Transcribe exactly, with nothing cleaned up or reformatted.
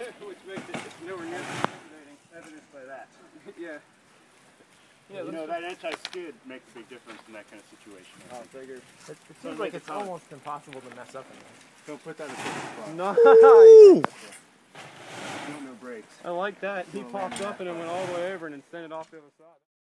Which makes it nowhere near intimidating, evidenced by that. Yeah. Yeah, you know, that anti-skid makes a big difference in that kind of situation. I figure. It, it seems like it's almost impossible to mess up in there. Don't put that in the spot. Nice! No, no brakes. I like that. He popped up and it went all the way over and then sent it off the other side.